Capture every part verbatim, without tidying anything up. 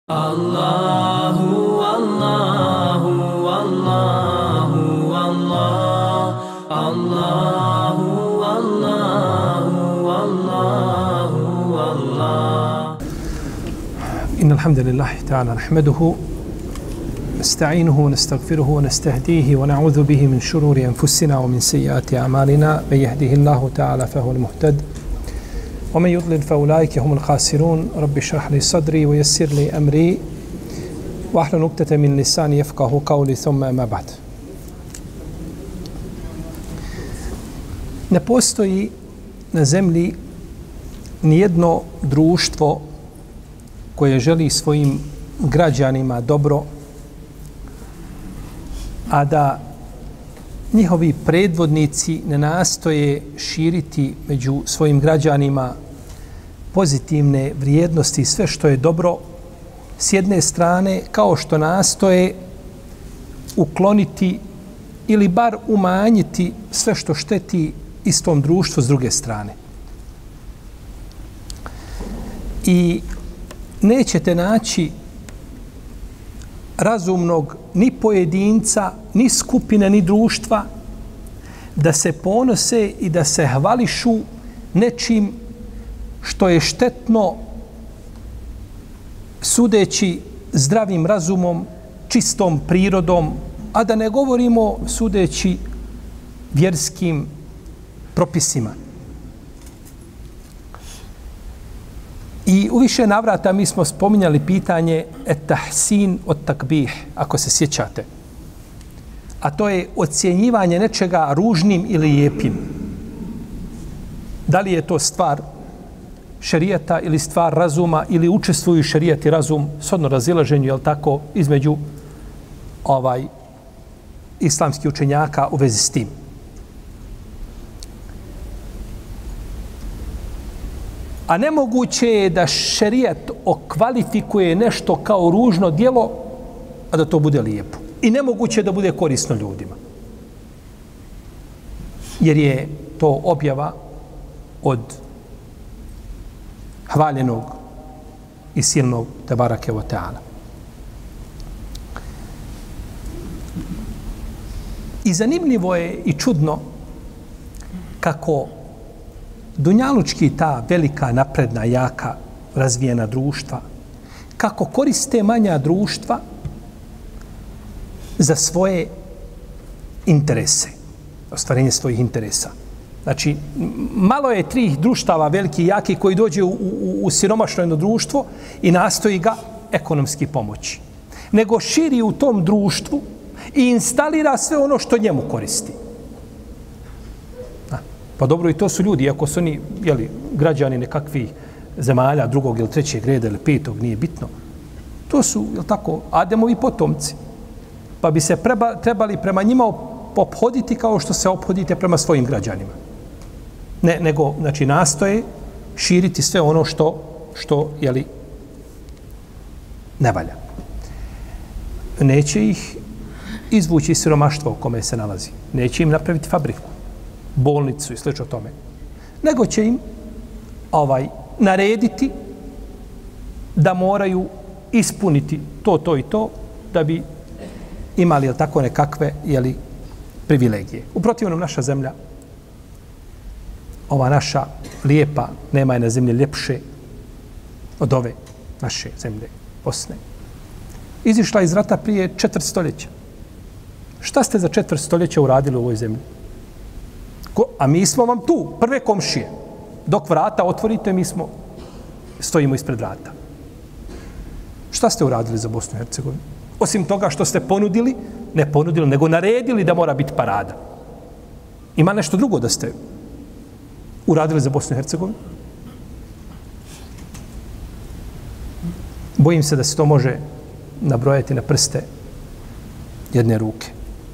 Allahu, Allahu, Allahu, Allah, Allahu, Allahu, Allahu, Allah. إن الحمد لله تعالى نحمده نستعينه ونستغفره ونستهديه ونعوذ به من شرور أنفسنا ومن سيئات أعمالنا من يهده الله تعالى فهو المهتد ومن يضلل فأولئك هم الخاسرون رب اشرح لي صدري ويسر لي أمري واحلل عقدة من لساني يفقهوا قولي ثم أما بعد. Ne postoji na zemlji nijedno društvo koje želi svojim građanima dobro, a da njihovi predvodnici ne nastoje širiti među svojim građanima pozitivne vrijednosti i sve što je dobro s jedne strane, kao što nastoje ukloniti ili bar umanjiti sve što šteti istom društvu s druge strane. I nećete naći razumnog ni pojedinca, ni skupine, ni društva da se ponose i da se hvališu nečim što je štetno sudeći zdravim razumom, čistom prirodom, a da ne govorimo sudeći vjerskim propisima. I u više navrata mi smo spominjali pitanje et-tahsin od takbih, ako se sjećate. A to je ocjenjivanje nečega ružnim ili lijepim. Da li je to stvar šerijata ili stvar razuma ili učestvuju šerijat i razum shodno razilaženju, je li tako, između ovaj islamskih učenjaka u vezi s tim. A nemoguće je da šerijat okvalifikuje nešto kao ružno djelo, a da to bude lijepo. I nemoguće je da bude korisno ljudima. Jer je to objava od hvaljenog i silnog Tebarake wa ta'ala. I zanimljivo je i čudno kako dunjalučki ta velika, napredna, jaka, razvijena društva, kako koriste manja društva za svoje interese, ostvarenje svojih interesa. Znači, malo je tri društava veliki i jaki koji dođe u, u, u siromašno jedno društvo i nastoji ga ekonomski pomoći. Nego širi u tom društvu i instalira sve ono što njemu koristi. Pa dobro, i to su ljudi, iako su oni, jeli, građani nekakvih zemalja drugog ili trećeg reda ili petog, nije bitno. To su, jel tako, Ademovi potomci. Pa bi se preba, trebali prema njima ophoditi kao što se ophodite prema svojim građanima. Ne, nego, znači, nastoje širiti sve ono što, što, jeli, ne valja. Neće ih izvući iz siromaštva u kome se nalazi. Neće im napraviti fabriku, bolnicu i slično tome. Nego će im ovaj narediti da moraju ispuniti to, to i to, da bi imali, jel tako, nekakve, jeli, privilegije. U protivnom, naša zemlja, ova naša lijepa, nema je na zemlji ljepše od ove naše zemlje, Bosne, izišla iz rata prije četvrt stoljeća. Šta ste za četvrt stoljeća uradili u ovoj zemlji? Ko, a mi smo vam tu, prve komšije. Dok vrata otvorite, mi smo, stojimo ispred vrata. Šta ste uradili za Bosnu i Hercegovinu? Osim toga što ste ponudili, ne ponudili, nego naredili da mora biti parada. Ima nešto drugo da ste uradili za Bosnu i Hercegovinu? Bojim se da se to može nabrojati na prste jedne ruke.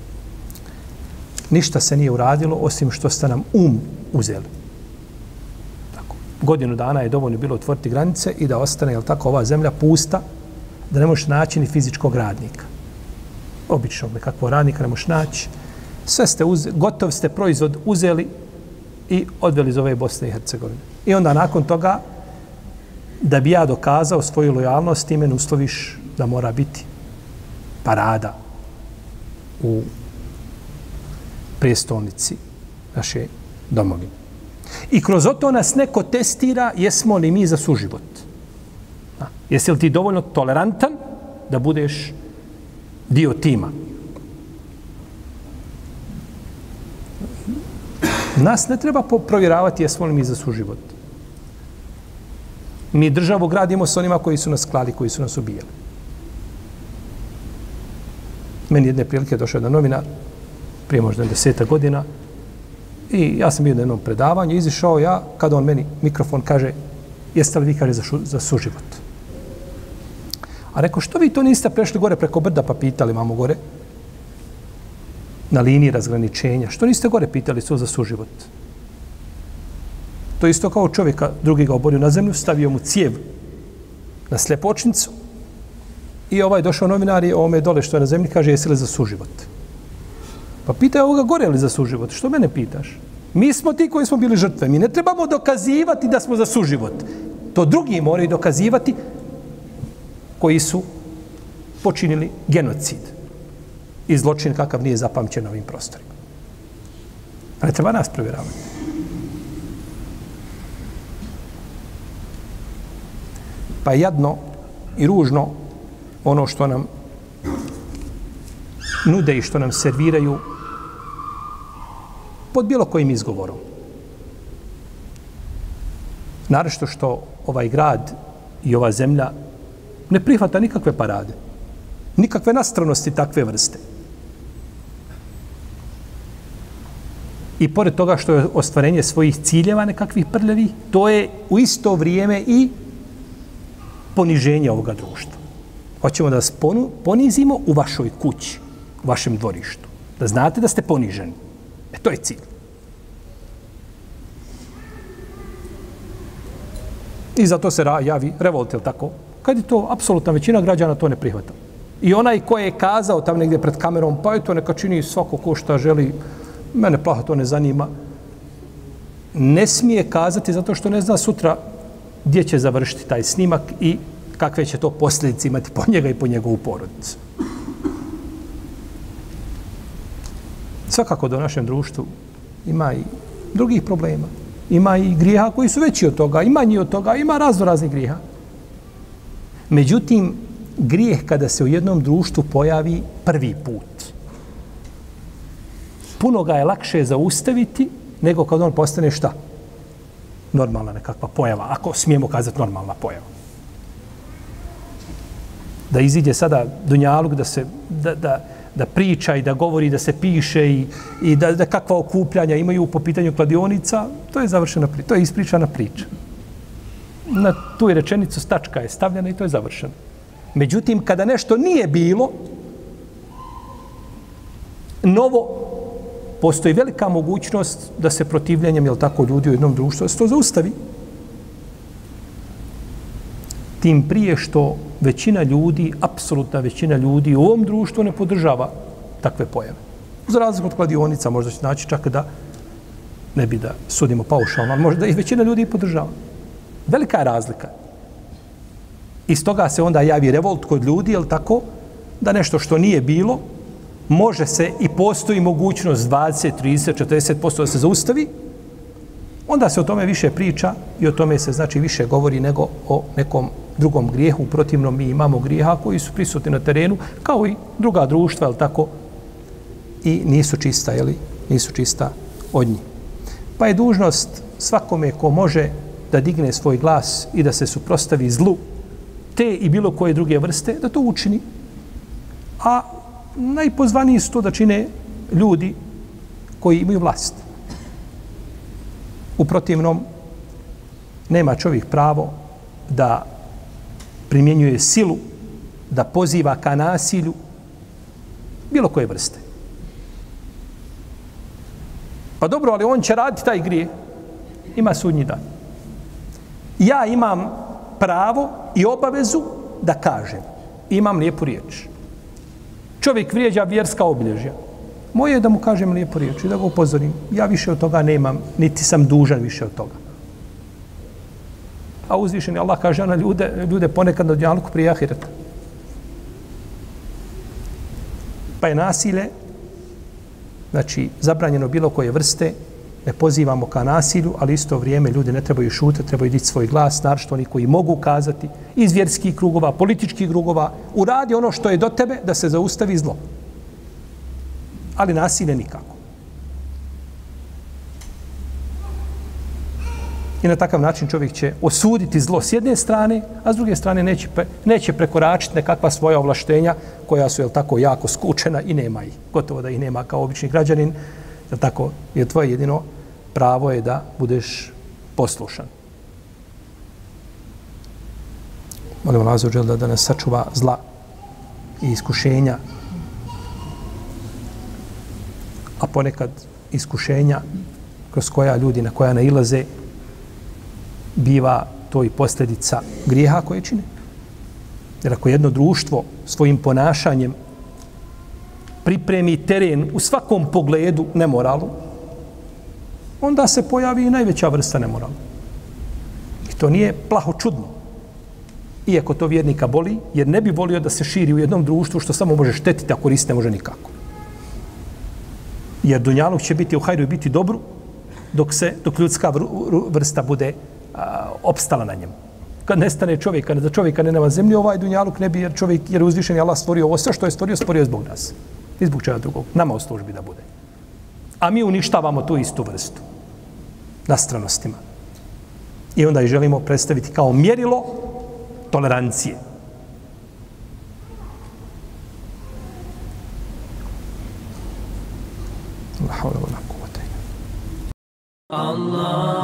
Ništa se nije uradilo osim što ste nam um uzeli. Tako. Godinu dana je dovoljno bilo otvoriti granice i da ostane, jel tako, ova zemlja pusta, da ne možeš naći ni fizičkog radnika. Običnog nekakvog radnika ne možeš naći. Sve ste uzeli, gotov ste proizvod uzeli i odveli iz ove Bosne i Hercegovine. I onda nakon toga da bi ja dokazao svoju lojalnost, ti mene usloviš da mora biti parada u prijestolnici naše domovine. I kroz to nas neko testira jesmo li mi za suživot. A, jesi li ti dovoljno tolerantan da budeš dio tima? Nas ne treba provjeravati jesmo li mi za suživot. Mi državu gradimo s onima koji su nas klali, koji su nas ubijali. Meni jedne prilike došao jedan novinar, prije možda deseta godina, i ja sam bio na jednom predavanju, izišao ja, kada on meni mikrofon kaže, jeste li vi, kaže, za, šu, za suživot? A rekao, što vi to niste prešli gore preko brda pa pitali, mamo, gore, na liniji razgraničenja, što niste gore pitali su za suživot? To je isto kao čovjeka, drugi ga oborio na zemlju, stavio mu cijev na sljepočnicu i ovaj došao novinar i ovome dole što je na zemlji kaže, jesi li za suživot? Pa pita je ovoga gore li za suživot? Što mene pitaš? Mi smo ti koji smo bili žrtve. Mi ne trebamo dokazivati da smo za suživot. To drugi moraju dokazivati koji su počinili genocid i zločin kakav nije zapamćen na ovim prostorima. A ne treba nas provjeravati. Pa jadno i ružno ono što nam nude i što nam serviraju pod bilo kojim izgovorom. Naravno što ovaj grad i ova zemlja ne prihvata nikakve parade, nikakve nastranosti takve vrste. I pored toga što je ostvarenje svojih ciljeva nekakvih prljavi, to je u isto vrijeme i poniženje ovoga društva. Hoćemo da vas ponizimo u vašoj kući, u vašem dvorištu. Da znate da ste poniženi. E, to je cilj. I zato se javi revolt, je tako? Kad je to, apsolutna većina građana to ne prihvata. I onaj ko je kazao tam negdje pred kamerom, pa je to neka čini svako ko šta želi, mene plaha to ne zanima, ne smije kazati zato što ne zna sutra gdje će završiti taj snimak i kakve će to posljedice imati po njega i po njegovu porodicu. Svakako da u našem društvu ima i drugih problema. Ima i grijeha koji su veći od toga, i manji od toga, ima razno raznih grijeha. Međutim, grijeh kada se u jednom društvu pojavi prvi put, puno ga je lakše zaustaviti nego kad on postane šta? Normalna nekakva pojava, ako smijemo kazati normalna pojava. Da iziđe sada Dunjaluk, da se da, da, da priča i da govori, da se piše i, i da, da kakva okupljanja imaju po pitanju kladionica, to je završena priča, to je ispričana priča. Na tu je rečenicu stačka je stavljena i to je završeno. Međutim, kada nešto nije bilo, novo, postoji velika mogućnost da se protivljenjem, jel tako, ljudi u jednom društvu, da se to zaustavi. Tim prije što većina ljudi, apsolutna većina ljudi u ovom društvu ne podržava takve pojave. Za razliku od kladionica, možda će naći čak da ne bi da sudimo paušalno, ali možda i većina ljudi podržava. Velika je razlika. Iz toga se onda javi revolt kod ljudi, jel tako, da nešto što nije bilo, može se i postoji mogućnost dvadeset, trideset, četrdeset posto da se zaustavi, onda se o tome više priča i o tome se znači više govori nego o nekom drugom grijehu. Protivno mi imamo grijeha koji su prisutni na terenu, kao i druga društva, jel tako, i nisu čista, jel, nisu čista od njih. Pa je dužnost svakome ko može da digne svoj glas i da se suprotstavi zlu te i bilo koje druge vrste, da to učini. A najpozvaniji su to da čine ljudi koji imaju vlast. U protivnom, nema čovjek pravo da primjenjuje silu, da poziva ka nasilju bilo koje vrste. Pa dobro, ali on će raditi taj grije. Ima sudnji dan. Ja imam pravo i obavezu da kažem. Imam lijepu riječ. Čovjek vrijeđa vjerska obilježja. Moje je da mu kažem lijepu riječ i da ga upozorim. Ja više od toga nemam, niti sam dužan više od toga. A uzvišeni Allah kaže na ljude, ljude ponekad na dunjaluku prije ahireta. Pa je nasilje, znači, zabranjeno bilo koje vrste, ne pozivamo ka nasilju, ali isto vrijeme ljudi ne trebaju šutati, trebaju dići svoj glas, naročito oni koji mogu kazati iz vjerskih krugova, političkih krugova, uradi ono što je do tebe da se zaustavi zlo. Ali nasilje nikako. I na takav način čovjek će osuditi zlo s jedne strane, a s druge strane neće, pre, neće prekoračiti nekakva svoja ovlaštenja koja su, jel tako, jako skučena i nema ih. Gotovo da ih nema kao obični građanin. Jel tako, je tvoje jedino pravo je da budeš poslušan. Molim Allah azza wa dželle da nas sačuva zla i iskušenja, a ponekad iskušenja kroz koja ljudi na koja nailaze biva to i posljedica grijeha koje čine. Jer ako jedno društvo svojim ponašanjem pripremi teren u svakom pogledu nemoralu, onda se pojavi i najveća vrsta nemorala. I to nije plaho čudno. Iako to vjernika boli, jer ne bi volio da se širi u jednom društvu što samo može štetiti, a koristiti ne može nikako. Jer dunjaluk će biti u hajru i biti dobru dok, se, dok ljudska vrsta bude a, opstala na njemu. Kad nestane čovjeka, da čovjeka ne nema zemlje, ovaj dunjaluk ne bi, jer čovjek, jer uzvišen je Allah stvorio ovo sve što je stvorio, stvorio zbog nas. I zbog čega drugog. Nama u službi da bude. A mi uništavamo tu istu vrstu. Na stranostima. I onda i želimo predstaviti kao mjerilo tolerancije. Allah.